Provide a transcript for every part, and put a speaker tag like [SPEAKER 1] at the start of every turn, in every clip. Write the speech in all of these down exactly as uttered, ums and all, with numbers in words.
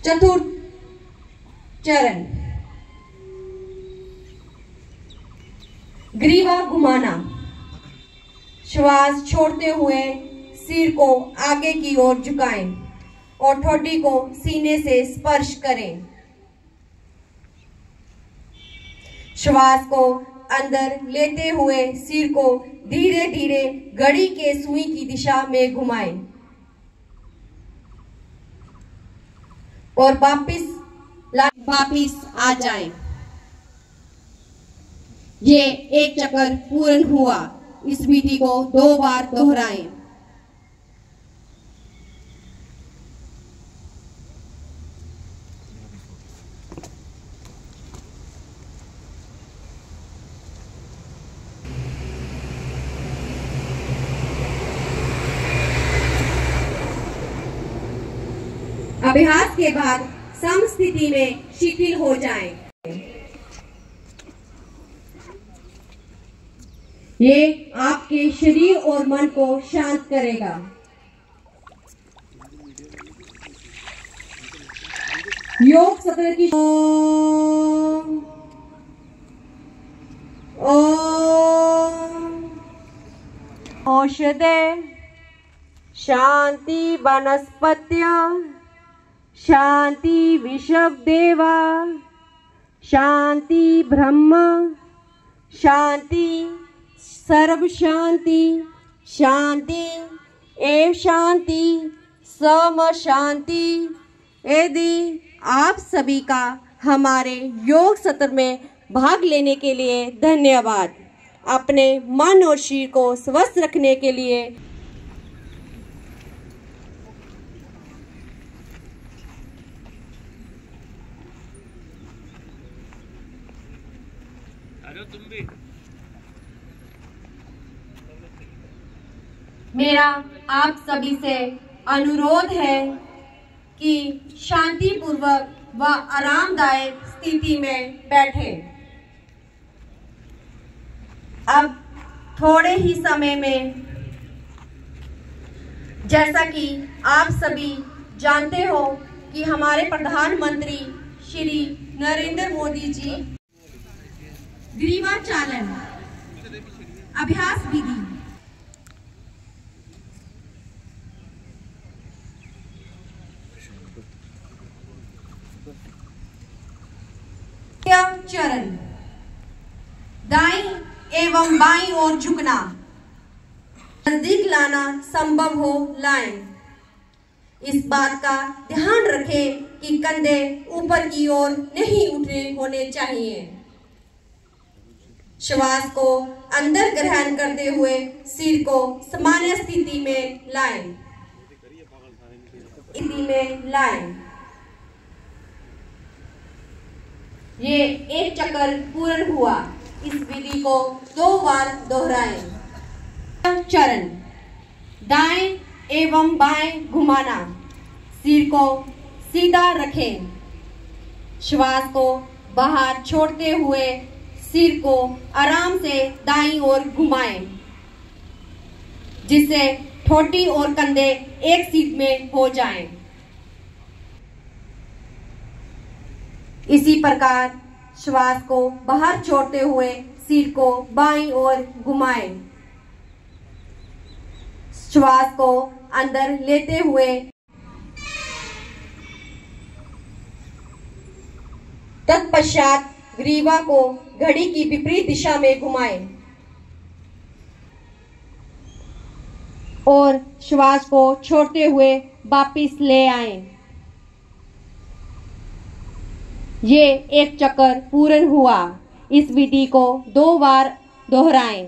[SPEAKER 1] चतुर्थ चरण, ग्रीवा घुमाना। श्वास छोड़ते हुए सिर को आगे की ओर झुकाएं और ठोड़ी को सीने से स्पर्श करें। श्वास को अंदर लेते हुए सिर को धीरे धीरे घड़ी के सुई की दिशा में घुमाएं और वापिस वापिस आ जाएं। ये एक चक्कर पूर्ण हुआ। इस विधि को दो बार दोहराएं। अभ्यास के बाद समस्थिति में शिथिल हो जाएं। ये आपके शरीर और मन को शांत करेगा। योग सत्र की ओम ओम औषधे शांति वनस्पत्य शांति विषवदेवा शांति ब्रह्म शांति सर्व शांति शांति एव शांति सम शांति। यदि आप सभी का हमारे योग सत्र में भाग लेने के लिए धन्यवाद। अपने मन और शरीर को स्वस्थ रखने के लिए
[SPEAKER 2] तुम भी
[SPEAKER 1] मेरा आप सभी से अनुरोध है कि शांति पूर्वक व आरामदायक स्थिति में बैठें। अब थोड़े ही समय में, जैसा कि आप सभी जानते हो कि हमारे प्रधानमंत्री श्री नरेंद्र मोदी जी ग्रीवा चालन अभ्यास विधि चरण, दाईं एवं बाईं ओर झुकना, नजदीक लाना संभव हो लाएं। इस बात का ध्यान रखें कि कंधे ऊपर की ओर नहीं उठे होने चाहिए। श्वास को अंदर ग्रहण करते हुए सिर को सामान्य स्थिति में लाएं। स्थिति में लाएं। ये एक चक्कर पूर्ण हुआ। इस विधि को दो बार दोहराएं। चरण, दाएं एवं बाएं घुमाना, सिर को सीधा रखें। श्वास को बाहर छोड़ते हुए सिर को आराम से दाईं ओर घुमाएं, जिससे ठोड़ी और कंधे एक सीध में हो जाएं। इसी प्रकार श्वास को बाहर छोड़ते हुए सिर को बाईं ओर घुमाएं। श्वास को अंदर लेते हुए तत्पश्चात ग्रीवा को घड़ी की विपरीत दिशा में घुमाएं और श्वास को छोड़ते हुए वापिस ले आएं। ये एक चक्कर पूर्ण हुआ। इस विधि को दो बार दोहराएं।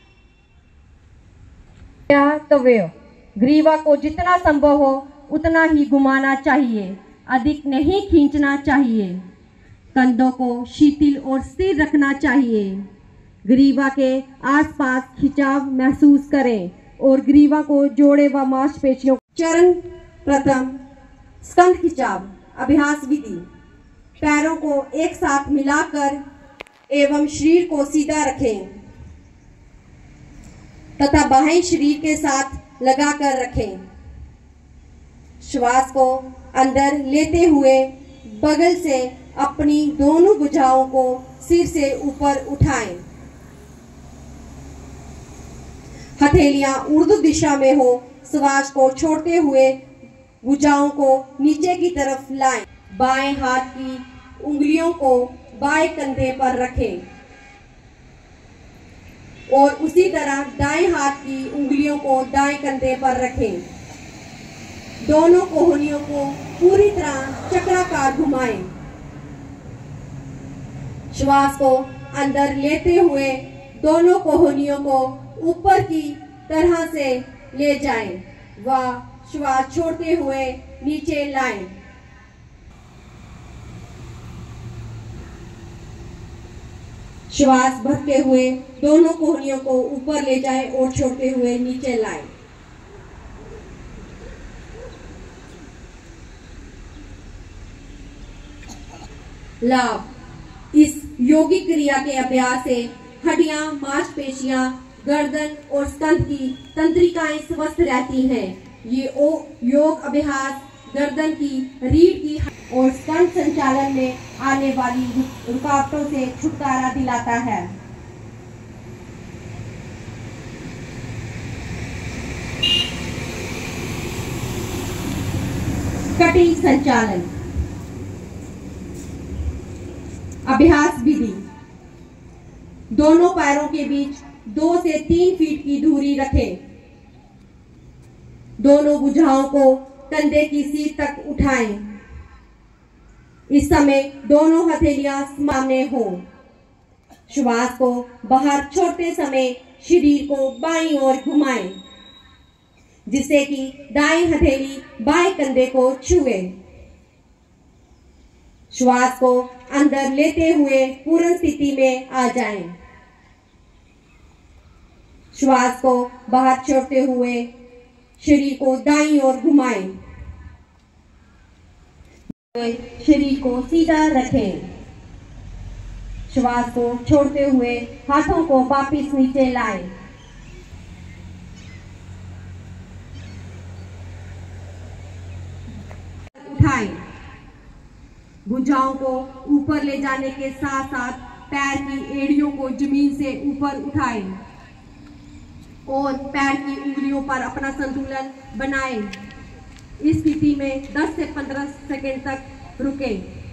[SPEAKER 1] कर्तव्य, ग्रीवा को जितना संभव हो उतना ही घुमाना चाहिए, अधिक नहीं खींचना चाहिए। कंधों को शिथिल और स्थिर रखना चाहिए। ग्रीवा के आसपास खिंचाव महसूस करें और ग्रीवा को जोड़े व मांसपेशियों। चरण प्रथम, स्कंध खिंचाव अभ्यास विधि। पैरों को एक साथ मिलाकर एवं शरीर को सीधा रखें तथा बाहें शरीर के साथ लगाकर रखें। श्वास को अंदर लेते हुए बगल से अपनी दोनों भुजाओं को सिर से ऊपर उठाएं। हथेलियां ऊर्ध्व दिशा में हो। श्वास को छोड़ते हुए भुजाओं को नीचे की तरफ लाएं। बाएं हाथ की उंगलियों को बाएं कंधे पर रखें और उसी तरह दाएं हाथ की उंगलियों को दाएं कंधे पर रखें। दोनों कोहनियों को पूरी तरह चक्राकार घुमाएं। श्वास को अंदर लेते हुए दोनों कोहनियों को ऊपर की तरह से ले जाएं व श्वास छोड़ते हुए नीचे लाएं। श्वास भरते हुए दोनों कोहनियों को ऊपर ले जाएं और छोड़ते हुए नीचे लाएं। लाभ। इस योगिक क्रिया के अभ्यास से हड्डियां, मांसपेशियां, गर्दन और स्कंध की तंत्रिकाएं स्वस्थ रहती हैं। ये योग अभ्यास गर्दन की, रीढ़ की और स्कंध संचालन में आने वाली रुकावटों से छुटकारा दिलाता है। कटिंग संचालन। अभ्यास विधि। दोनों पैरों के बीच दो से तीन फीट की दूरी रखें। दोनों भुजाओं को कंधे की सीट तक उठाएं। इस समय दोनों हथेलियां सामने हो। श्वास को बाहर छोड़ते समय शरीर को बाईं ओर घुमाएं, जिससे कि दाएं हथेली बाएं कंधे को छुए। श्वास को अंदर लेते हुए पूर्ण स्थिति में आ जाएं। श्वास को बाहर छोड़ते हुए शरीर को दाईं ओर घुमाएं। शरीर को सीधा रखें। श्वास को छोड़ते हुए हाथों को वापस नीचे लाएं। उठाएं। भुजाओं को ऊपर ले जाने के साथ साथ पैर की एड़ियों को जमीन से ऊपर उठाएं और पैर की उंगलियों पर अपना संतुलन बनाएं। इस स्थिति में दस से पंद्रह सेकंड तक रुकें।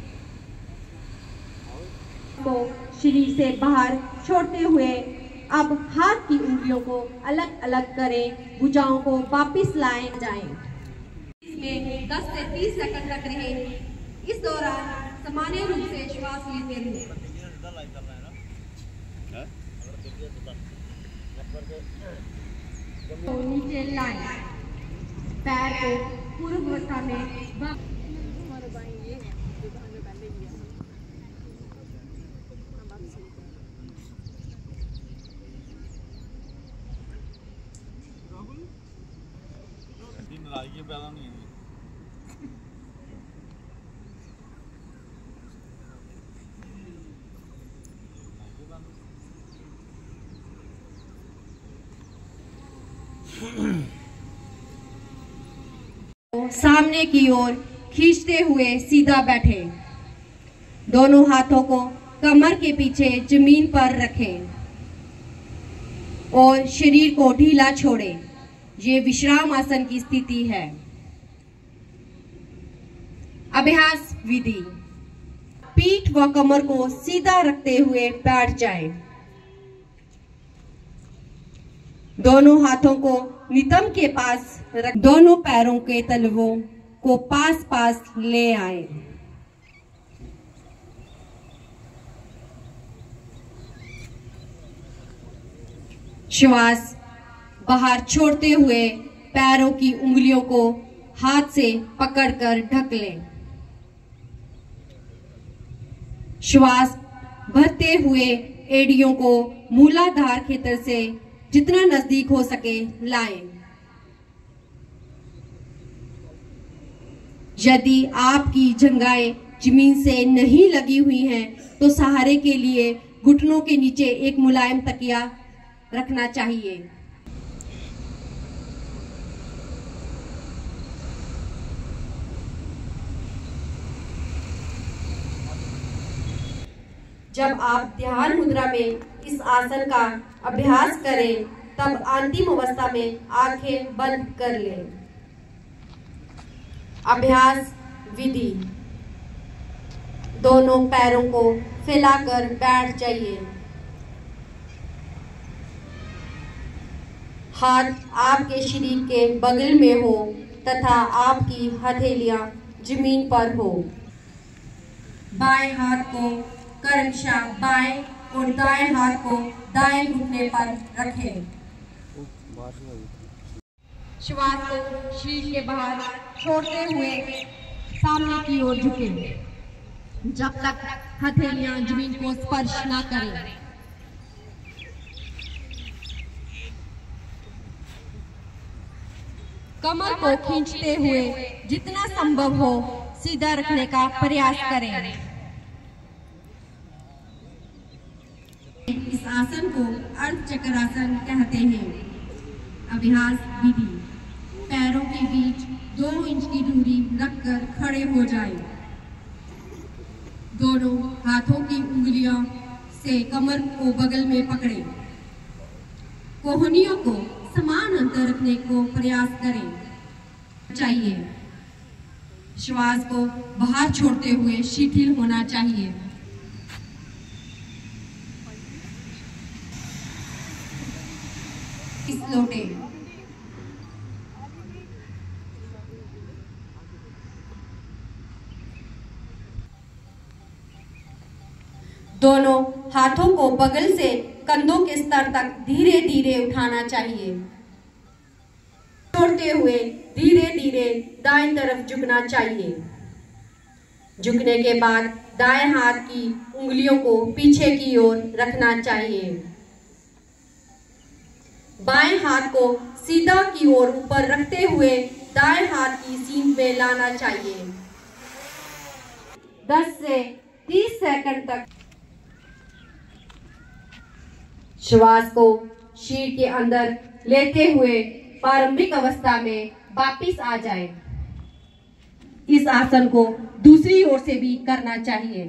[SPEAKER 1] को शरीर से बाहर छोड़ते हुए अब हाथ की उंगलियों को अलग अलग करें। भुजाओं को वापस लाए जाएं। इसमें दस से तीस सेकंड तक रहे। इस दौरान सामान्य रूप से श्वास लेते रहें। तो नीचे लाएं। पैर को पूर्व अवस्था में
[SPEAKER 2] नाराजगी पैदा नहीं है।
[SPEAKER 1] सामने की ओर खींचते हुए सीधा बैठे। दोनों हाथों को कमर के पीछे जमीन पर रखें और शरीर को ढीला छोड़ें। ये विश्राम आसन की स्थिति है। अभ्यास विधि। पीठ व कमर को सीधा रखते हुए बैठ जाएं। दोनों हाथों को नितंब के पास रख, दोनों पैरों के तलवों को पास पास ले आए। श्वास बाहर छोड़ते हुए पैरों की उंगलियों को हाथ से पकड़कर ढक लें। श्वास भरते हुए एड़ियों को मूलाधार क्षेत्र से जितना नजदीक हो सके लाएं। यदि आपकी जंघाएं जमीन से नहीं लगी हुई हैं, तो सहारे के लिए घुटनों के नीचे एक मुलायम तकिया रखना चाहिए। जब आप ध्यान मुद्रा में इस आसन का अभ्यास करें तब अंतिम अवस्था में आंखें बंद कर लें। अभ्यास विधि। दोनों पैरों को फैलाकर बैठ जाइए। हाथ आपके शरीर के बगल में हो तथा आपकी हथेलियां जमीन पर हो। बाएं हाथ को क्रमशः बाएं और दाएं हाथ को दाएं घुटने पर रखें। श्वास को शरीर के बाहर छोड़ते हुए सामने की ओर झुकें जब तक हथेलियां जमीन को स्पर्श न करें। कमर को खींचते हुए जितना संभव हो सीधा रखने का प्रयास करें। इस आसन को अर्धचक्रासन कहते हैं। अभ्यास विधि। पैरों के बीच दो इंच की दूरी रखकर खड़े हो जाएं। दोनों हाथों की उंगलियों से कमर को बगल में पकड़ें। कोहनियों को समान अंतर रखने को प्रयास करें चाहिए। श्वास को बाहर छोड़ते हुए शिथिल होना चाहिए। इस लोटे दोनों हाथों को बगल से कंधों के स्तर तक धीरे धीरे उठाना चाहिए। छोड़ते हुए धीरे धीरे दाएं तरफ झुकना चाहिए। झुकने के बाद दाएं हाथ की उंगलियों को पीछे की ओर रखना चाहिए। बाएं हाथ को सीधा की ओर ऊपर रखते हुए दाएं हाथ की सीन में लाना चाहिए। दस से तीस सेकंड तक श्वास को शरीर के अंदर लेते हुए प्रारंभिक अवस्था में वापिस आ जाए। इस आसन को दूसरी ओर से भी करना चाहिए।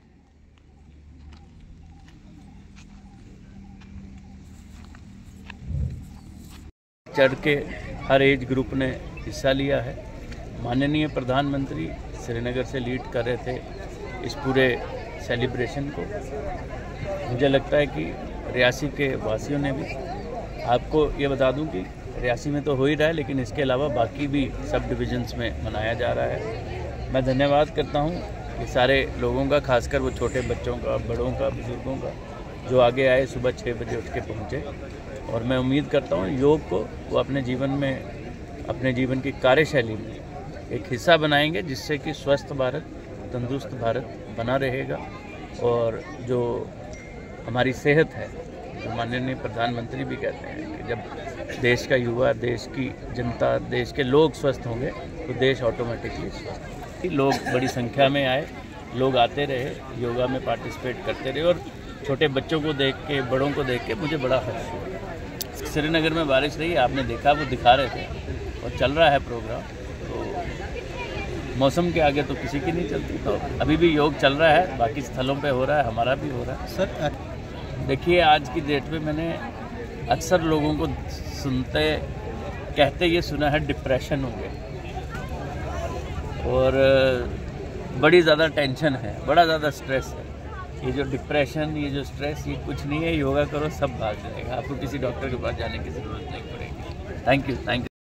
[SPEAKER 3] चढ़ के हर एज ग्रुप ने हिस्सा लिया है। माननीय प्रधानमंत्री श्रीनगर से लीड कर रहे थे इस पूरे सेलिब्रेशन को। मुझे लगता है कि रियासी के वासियों ने भी, आपको ये बता दूं कि रियासी में तो हो ही रहा है लेकिन इसके अलावा बाकी भी सब डिविजन्स में मनाया जा रहा है। मैं धन्यवाद करता हूं कि सारे लोगों का, खासकर वो छोटे बच्चों का, बड़ों का, बुजुर्गों का, जो आगे आए, सुबह छः बजे उठ के पहुँचे। और मैं उम्मीद करता हूँ योग को वो अपने जीवन में, अपने जीवन की कार्यशैली में एक हिस्सा बनाएंगे, जिससे कि स्वस्थ भारत, तंदुरुस्त भारत बना रहेगा। और जो हमारी सेहत है, जो माननीय प्रधानमंत्री भी कहते हैं कि जब देश का युवा, देश की जनता, देश के लोग स्वस्थ होंगे तो देश ऑटोमेटिकली स्वस्थ। लोग बड़ी संख्या में आए, लोग आते रहे, योगा में पार्टिसिपेट करते रहे और छोटे बच्चों को देख के, बड़ों को देख के मुझे बड़ा खुश हुआ। श्रीनगर में बारिश रही, आपने देखा, वो दिखा रहे थे और चल रहा है प्रोग्राम। तो मौसम के आगे तो किसी की नहीं चलती। तो अभी भी योग चल रहा है, बाकी स्थलों पे हो रहा है, हमारा भी हो रहा है। सर देखिए, आज की डेट में मैंने अक्सर लोगों को सुनते कहते ये सुना है डिप्रेशन हो गया और बड़ी ज़्यादा टेंशन है, बड़ा ज़्यादा स्ट्रेस है। ये जो डिप्रेशन, ये जो स्ट्रेस, ये कुछ नहीं है। योगा करो, सब भाग जाएगा। आपको किसी डॉक्टर के पास जाने की ज़रूरत नहीं पड़ेगी। Thank you, thank you.